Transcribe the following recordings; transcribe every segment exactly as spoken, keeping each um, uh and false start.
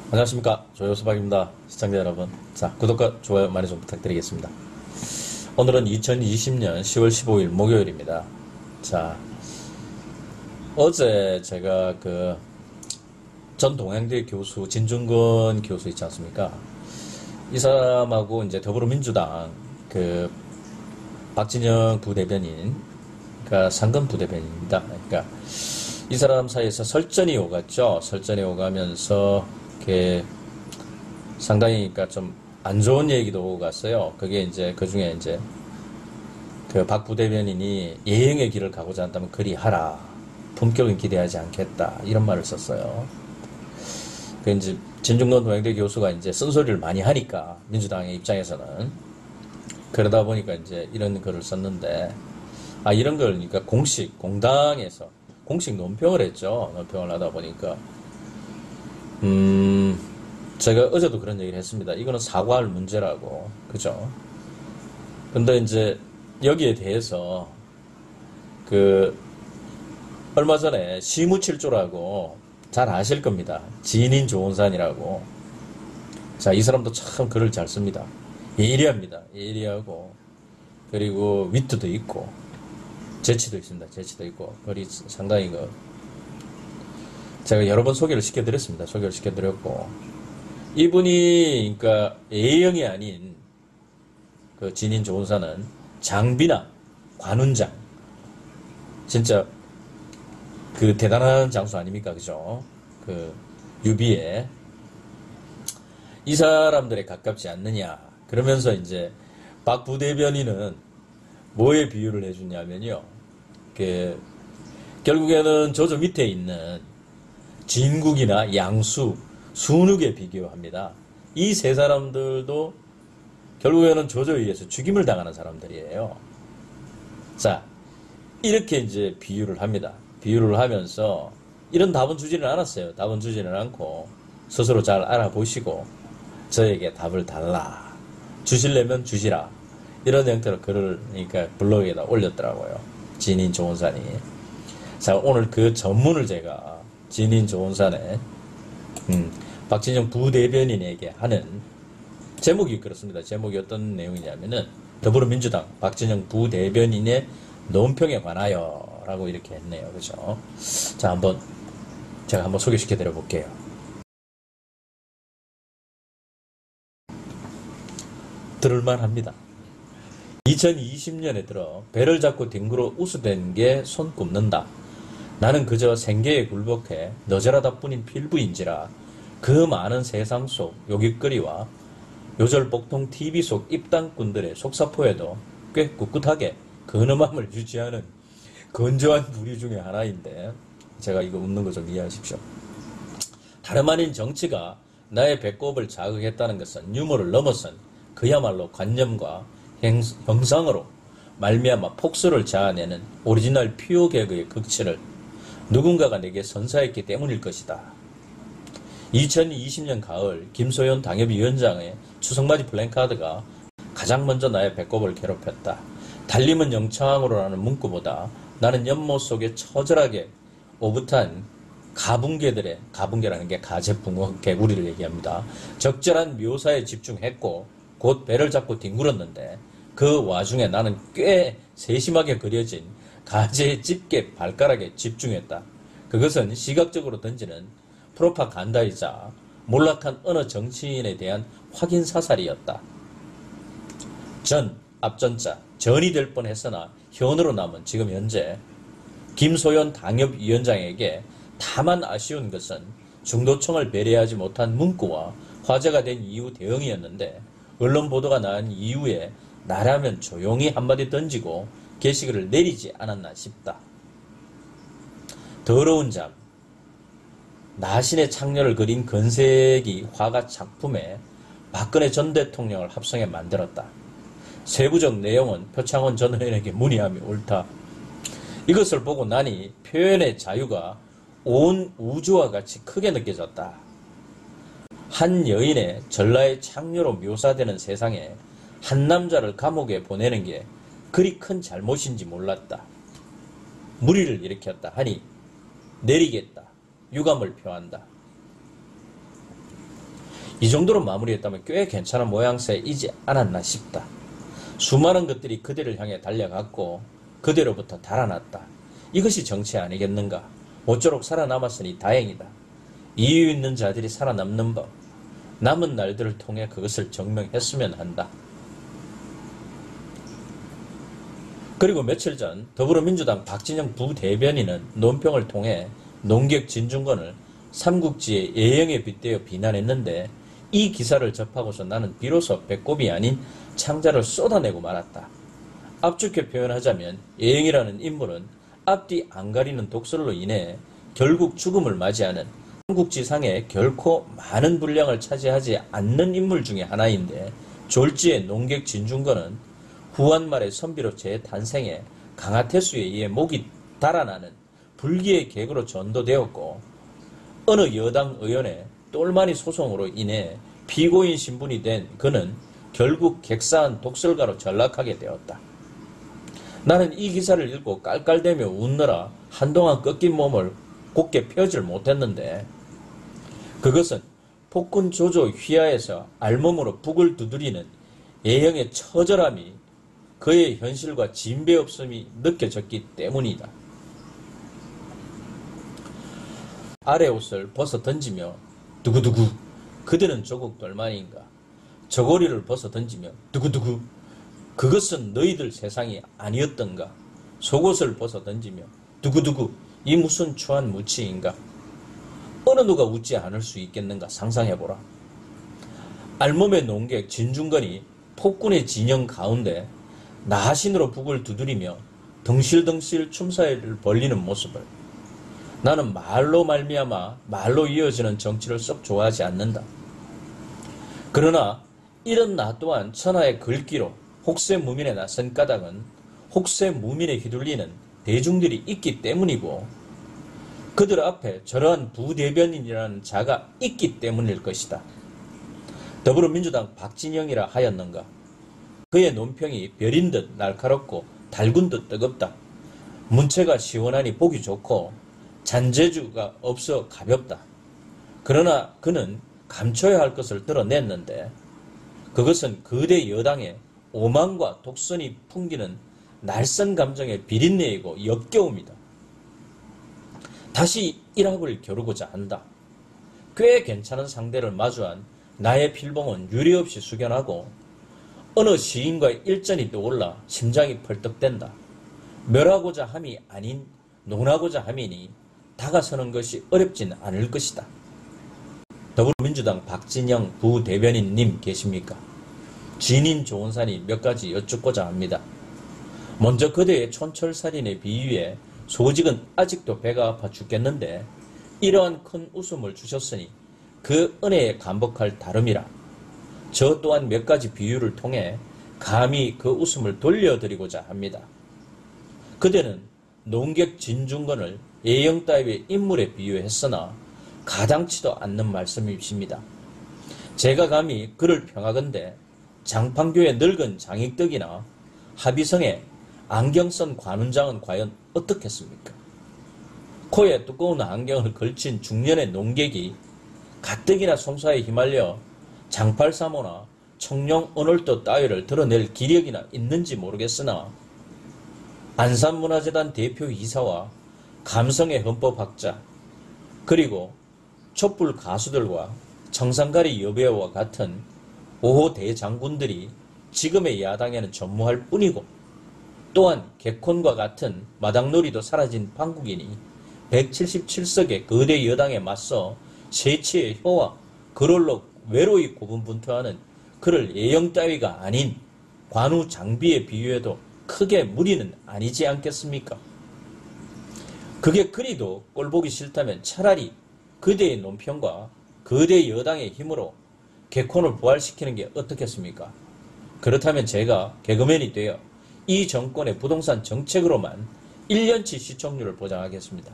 안녕하십니까, 조효수박입니다. 시청자 여러분, 자 구독과 좋아요 많이 좀 부탁드리겠습니다. 오늘은 이천이십 년 시월 십오일 목요일입니다. 자 어제 제가 그 전 동양대 교수 진중권 교수 있지 않습니까? 이 사람하고 이제 더불어민주당 그 박진영 부대변인, 그러니까 상근 부대변인입니다. 그러니까 이 사람 사이에서 설전이 오갔죠. 설전이 오가면서 이렇게 상당히 그러니까 좀 안 좋은 얘기도 오고 갔어요. 그게 이제 그 중에 이제 그 박 부대변인이 예행의 길을 가고자 한다면 그리하라. 품격은 기대하지 않겠다. 이런 말을 썼어요. 그 이제 진중권 동양대 교수가 이제 쓴소리를 많이 하니까 민주당의 입장에서는 그러다 보니까 이제 이런 글을 썼는데, 아 이런 걸 그러니까 공식 공당에서 공식 논평을 했죠. 논평을 하다 보니까 음 제가 어제도 그런 얘기를 했습니다. 이거는 사과할 문제라고, 그죠? 근데 이제 여기에 대해서 그 얼마 전에 시무칠조라고 잘 아실 겁니다. 지인 조은산이라고. 자, 이 사람도 참 글을 잘 씁니다. 예리합니다. 예리하고 그리고 위트도 있고 재치도 있습니다. 재치도 있고 글이 상당히 그 제가 여러 번 소개를 시켜드렸습니다. 소개를 시켜드렸고 이분이 그러니까 A형이 아닌 그 진인 조은사는 장비나 관훈장, 진짜 그 대단한 장수 아닙니까, 그죠? 그 유비에 이 사람들에 가깝지 않느냐. 그러면서 이제 박 부대변인은 뭐에 비유를 해주냐면요, 그 결국에는 저저 밑에 있는 진국이나 양수, 순욱에 비교합니다. 이 세 사람들도 결국에는 저저에 의해서 죽임을 당하는 사람들이에요. 자, 이렇게 이제 비유를 합니다. 비유를 하면서 이런 답은 주지는 않았어요. 답은 주지는 않고 스스로 잘 알아보시고 저에게 답을 달라. 주실려면 주시라. 이런 형태로 글을 그러니까 블로그에다 올렸더라고요. 진인 조은산이. 자, 오늘 그 전문을 제가 진인 조은산의 음, 박진영 부대변인에게 하는 제목이 그렇습니다. 제목이 어떤 내용이냐면은 더불어민주당 박진영 부대변인의 논평에 관하여 라고 이렇게 했네요. 그죠? 자, 한번 제가 한번 소개시켜 드려 볼게요. 들을만 합니다. 이천이십 년에 들어 배를 잡고 뒹굴어 우수된 게 손 굽는다. 나는 그저 생계에 굴복해 너절하다 뿐인 필부인지라 그 많은 세상 속 요깃거리와 요절복통 티비 속 입당꾼들의 속사포에도 꽤 꿋꿋하게 근엄함을 유지하는 건조한 부류 중에 하나인데, 제가 이거 웃는 거 좀 이해하십시오. 다름 아닌 정치가 나의 배꼽을 자극했다는 것은 유머를 넘어선 그야말로 관념과 행, 형상으로 말미암아 폭소를 자아내는 오리지널 퓨어 개그의 극치를 누군가가 내게 선사했기 때문일 것이다. 이천이십 년 가을 김소연 당협위원장의 추석맞이 플랜카드가 가장 먼저 나의 배꼽을 괴롭혔다. 달림은 영창으로라는 문구보다 나는 연못 속에 처절하게 오붓한 가붕개들의, 가붕개라는 게 가재붕어 개구리를 얘기합니다. 적절한 묘사에 집중했고 곧 배를 잡고 뒹굴었는데 그 와중에 나는 꽤 세심하게 그려진 가재의 집게 발가락에 집중했다. 그것은 시각적으로 던지는 프로파간다이자 몰락한 어느 정치인에 대한 확인 사살이었다. 전, 앞전자, 전이 될 뻔했으나 현으로 남은 지금 현재 김소연 당협위원장에게 다만 아쉬운 것은 중도층을 배려하지 못한 문구와 화제가 된 이후 대응이었는데, 언론 보도가 난 이후에 나라면 조용히 한마디 던지고 게시글을 내리지 않았나 싶다. 더러운 잠, 나신의 창녀를 그린 건색이 화가 작품에 박근혜 전 대통령을 합성해 만들었다. 세부적 내용은 표창원 전 의원에게 문의함이 옳다. 이것을 보고 나니 표현의 자유가 온 우주와 같이 크게 느껴졌다. 한 여인의 전라의 창녀로 묘사되는 세상에 한 남자를 감옥에 보내는 게 그리 큰 잘못인지 몰랐다. 무리를 일으켰다 하니 내리겠다. 유감을 표한다. 이 정도로 마무리했다면 꽤 괜찮은 모양새이지 않았나 싶다. 수많은 것들이 그대를 향해 달려갔고 그대로부터 달아났다. 이것이 정치 아니겠는가? 모쪼록 살아남았으니 다행이다. 이유 있는 자들이 살아남는 법, 남은 날들을 통해 그것을 증명했으면 한다. 그리고 며칠 전 더불어민주당 박진영 부대변인은 논평을 통해 농객 진중권을 삼국지의 예형에 빗대어 비난했는데 이 기사를 접하고서 나는 비로소 배꼽이 아닌 창자를 쏟아내고 말았다. 압축해 표현하자면 예형이라는 인물은 앞뒤 안 가리는 독설로 인해 결국 죽음을 맞이하는 삼국지상에 결코 많은 분량을 차지하지 않는 인물 중에 하나인데 졸지의 농객 진중권은 후한말의 선비로 재탄생해 강하태수에 의해 목이 달아나는 불기의 객으로 전도되었고 어느 여당 의원의 똘마니 소송으로 인해 피고인 신분이 된 그는 결국 객사한 독설가로 전락하게 되었다. 나는 이 기사를 읽고 깔깔대며 웃느라 한동안 꺾인 몸을 곧게 펴질 못했는데 그것은 폭군 조조 휘하에서 알몸으로 북을 두드리는 예형의 처절함이 그의 현실과 진배 없음이 느껴졌기 때문이다. 아래 옷을 벗어 던지며 두구두구 그대는 조국 똘마니인가? 저고리를 벗어 던지며 두구두구 그것은 너희들 세상이 아니었던가? 속옷을 벗어 던지며 두구두구 이 무슨 추한 무치인가? 어느 누가 웃지 않을 수 있겠는가 상상해보라. 알몸의 농객 진중권이 폭군의 진영 가운데 나하신으로 북을 두드리며 덩실덩실 춤사위를 벌리는 모습을 나는 말로 말미암아 말로 이어지는 정치를 썩 좋아하지 않는다. 그러나 이런 나 또한 천하의 글귀로 혹세무민에 나선 까닭은 혹세무민에 휘둘리는 대중들이 있기 때문이고 그들 앞에 저러한 부대변인이라는 자가 있기 때문일 것이다. 더불어민주당 박진영이라 하였는가? 그의 논평이 별인 듯 날카롭고 달군 듯 뜨겁다. 문체가 시원하니 보기 좋고 잔재주가 없어 가볍다. 그러나 그는 감춰야 할 것을 드러냈는데 그것은 거대 여당의 오만과 독선이 풍기는 날선 감정의 비린내이고 역겨움이다. 다시 일합을 겨루고자 한다. 꽤 괜찮은 상대를 마주한 나의 필봉은 유례없이 숙연하고 어느 시인과의 일전이 떠올라 심장이 펄떡댄다. 멸하고자 함이 아닌 논하고자 함이니 다가서는 것이 어렵진 않을 것이다. 더불어민주당 박진영 부대변인님 계십니까? 진인 조은산이 몇 가지 여쭙고자 합니다. 먼저 그대의 촌철살인의 비유에 소직은 아직도 배가 아파 죽겠는데 이러한 큰 웃음을 주셨으니 그 은혜에 감복할 다름이라. 저 또한 몇 가지 비유를 통해 감히 그 웃음을 돌려드리고자 합니다. 그대는 농객 진중권을 예형 따위의 인물에 비유했으나 가당치도 않는 말씀이십니다. 제가 감히 그를 평하건대 장판교의 늙은 장익덕이나 합의성의 안경 쓴 관운장은 과연 어떻겠습니까? 코에 두꺼운 안경을 걸친 중년의 농객이 가뜩이나 송사에 휘말려 장팔사모나 청룡 언월도 따위를 드러낼 기력이나 있는지 모르겠으나 안산문화재단 대표 이사와 감성의 헌법학자 그리고 촛불 가수들과 청산가리 여배우와 같은 오호 대장군들이 지금의 야당에는 전무할 뿐이고 또한 개콘과 같은 마당놀이도 사라진 판국이니 백칠십칠 석의 거대 여당에 맞서 세치의 혀와 그럴로 외로이 고분분투하는 그를 예형 따위가 아닌 관우 장비에 비유해도 크게 무리는 아니지 않겠습니까? 그게 그리도 꼴보기 싫다면 차라리 그대의 논평과 거대 여당의 힘으로 개콘을 부활시키는 게 어떻겠습니까? 그렇다면 제가 개그맨이 되어 이 정권의 부동산 정책으로만 일 년치 시청률을 보장하겠습니다.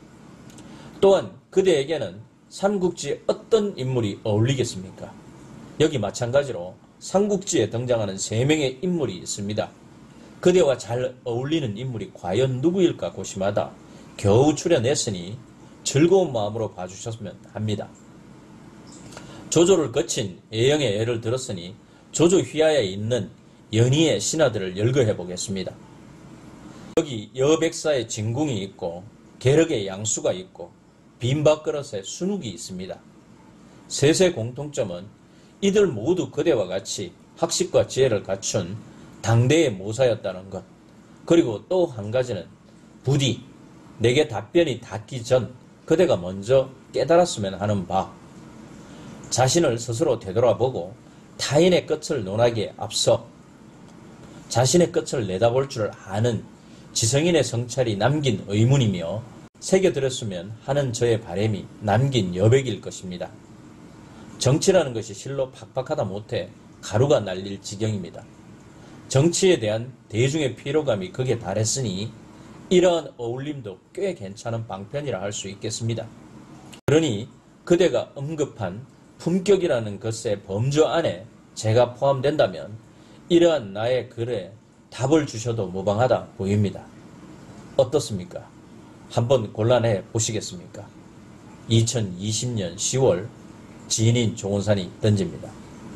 또한 그대에게는 삼국지의 어떤 인물이 어울리겠습니까? 여기 마찬가지로 삼국지에 등장하는 세 명의 인물이 있습니다. 그대와 잘 어울리는 인물이 과연 누구일까 고심하다 겨우 추려냈으니 즐거운 마음으로 봐주셨으면 합니다. 조조를 거친 예형의 예를 들었으니 조조 휘하에 있는 연희의 신하들을 열거해 보겠습니다. 여기 여백사의 진궁이 있고 계륵의 양수가 있고 빈밥그릇에 순욱이 있습니다. 셋의 공통점은 이들 모두 그대와 같이 학식과 지혜를 갖춘 당대의 모사였다는 것. 그리고 또 한 가지는 부디 내게 답변이 닿기 전 그대가 먼저 깨달았으면 하는 바. 자신을 스스로 되돌아보고 타인의 끝을 논하기에 앞서 자신의 끝을 내다볼 줄 아는 지성인의 성찰이 남긴 의문이며 새겨들었으면 하는 저의 바람이 남긴 여백일 것입니다. 정치라는 것이 실로 팍팍하다 못해 가루가 날릴 지경입니다. 정치에 대한 대중의 피로감이 극에 달했으니 이러한 어울림도 꽤 괜찮은 방편이라 할 수 있겠습니다. 그러니 그대가 언급한 품격이라는 것의 범주 안에 제가 포함된다면 이러한 나의 글에 답을 주셔도 무방하다 보입니다. 어떻습니까? 한번 곤란해 보시겠습니까? 이천이십 년 시월 지인인 조은산이 던집니다.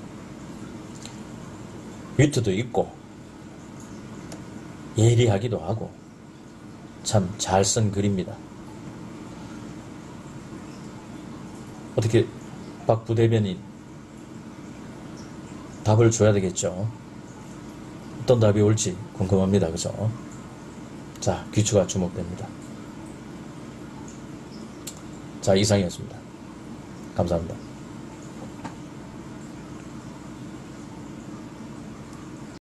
위트도 있고 예리하기도 하고 참 잘 쓴 글입니다. 어떻게 박 부대변인 답을 줘야 되겠죠. 어떤 답이 올지 궁금합니다. 그죠? 자, 귀추가 주목됩니다. 자, 이상이었습니다. 감사합니다.